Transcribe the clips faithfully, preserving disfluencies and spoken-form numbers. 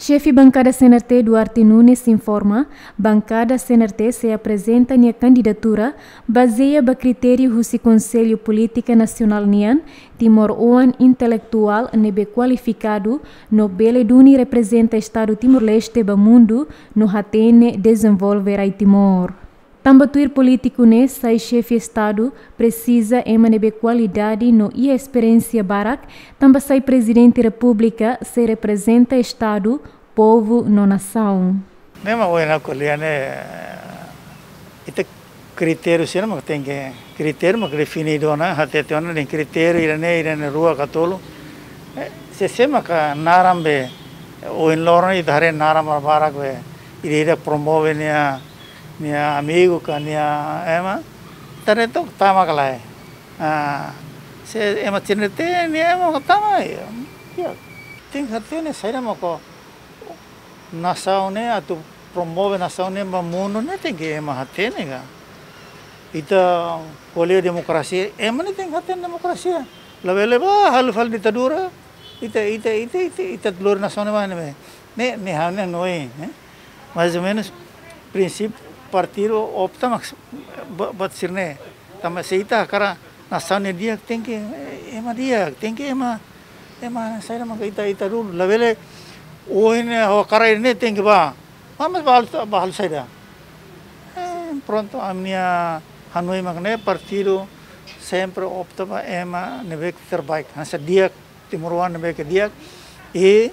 Chefe bancada C N R T Duarte Nunes informa, bancada C N R T se apresenta nia candidatura baseia ba critério husi Conselho Política Nacional nian, Timor-Oan intelectual nebe qualificado no bele duni representa Estado Timor-Leste ba mundo no hatene desenvolver ai Timor. Tambatuir político ne sai chefe Estado precisa ema nebe qualidade no e experiência barak, tamba sai presidente república se representa Estado, povo no nação. Nema wena koliane ite critério sina mak tem que critério mak definido na hatete ona den critério irane irane rua katolo se sema ka narambe o in lorna idhare naram barak ve ire promove nia nia amigo ka nia ema tare to tama kala ah se ema cinete nia ema tama ya ting hatene saira mako nação né atu promove nação né mundo né tem que ema hatene ga ita kolhe demokrasi ema né tem hatene demokrasia leve leve hal hal ditadura ita ita ita ita ita telur nação né né né né hane noi mais ou menos princípio partido opta max bat sirne tama seita kara nação né dia tem que ema dia tem que ema ema saira maka ita ita dulu leve oh ini oh karai ini tinggi bah, mas bahal bahal saja. Pronto amnia Hanoi makne partido sempre opta para ema nebek terbaik. Hanya dia Timor-Oan nebek dia e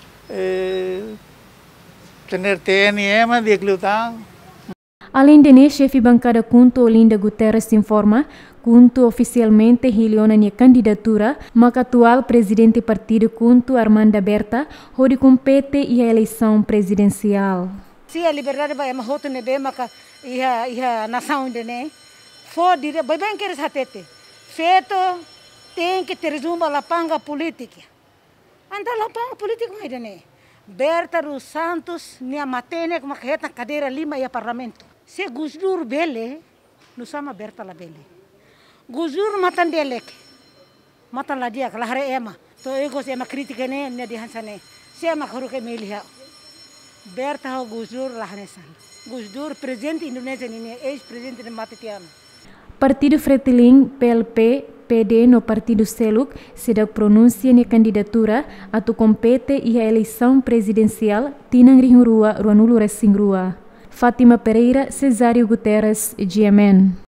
tener T N ema dia kelutang. Além de ne, chefe bancada Kunto Olinda Guterres informa, Kunto oficialmente hiliona nia candidatura, mas atual presidente partido Kunto Armanda Berta, onde compete e a eleição presidencial. Se a liberdade vai uma rota nebe, maka iha iha nação de ne, for dire, bem bem que eles hatete, feito tem que ter uma lapanga política, anda lapanga política mais de ne. Berta dos Santos nia matene como que na cadeira lima e parlamento. Se gusdur bele, no sama Berta la bele. Gusdur matan delek, matan la dia kalau hari ema, to ego se ema kritika ne ne di hansane, se ema kharu ke meliha. Berta ho gusdur lah hanesan. Gusdur presidente Indonesia ini, ex presidente de Matitiano. Partido Fretilin P L P P D no Partido Seluk se da pronúncia na candidatura a tu compete e a eleição presidencial tinang rihurua ruanulu resing rua. Fátima Pereira, Cesário Guterres, G M N.